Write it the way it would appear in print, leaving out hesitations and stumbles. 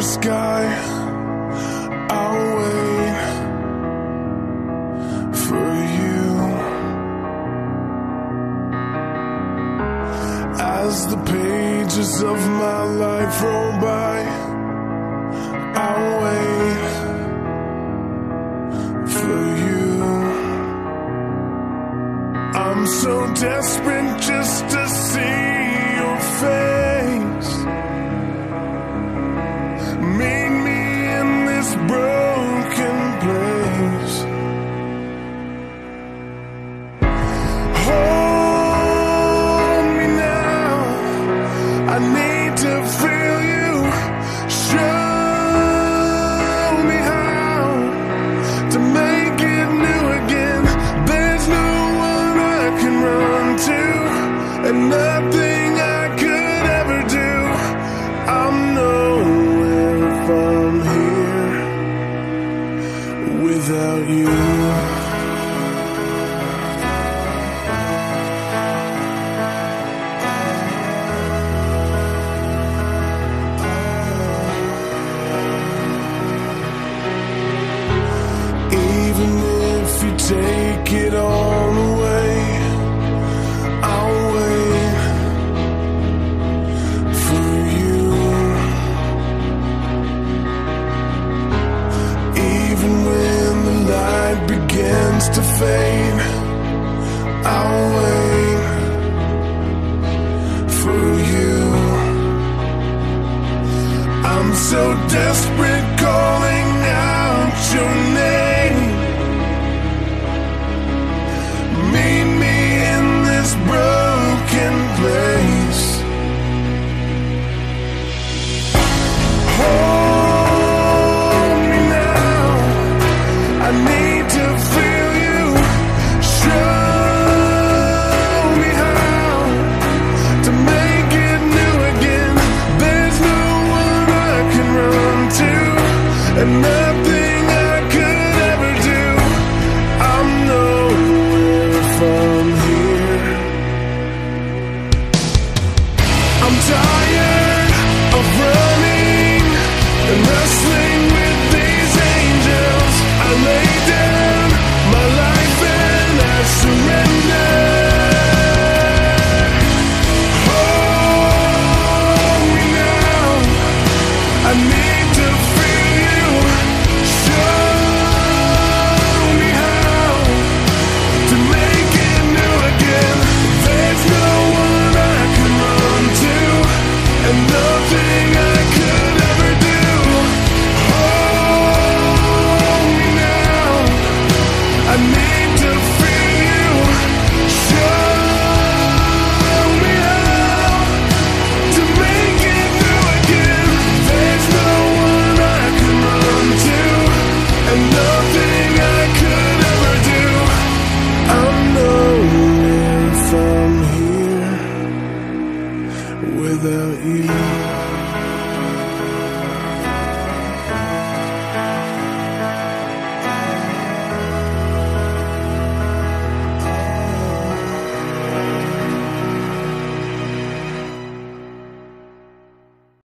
sky. I'll wait for you. As the pages of my life roll by, I'll wait for you. I'm so desperate just to see your face. Meet me in this broken place. Hold me now, I need to feel you. Show me how to make it new again. There's no one I can run to, and nothing I could ever do. I'm nowhere if I'm here without you. Even if you take it all away, I'll wait for you. Even when the light begins to fade, I'll wait for you. I'm so desperate, calling out your name. Meet me in this broken place. Hold me now, I need to feel you. Show me how to make it new again. There's no one I can run to, and nothing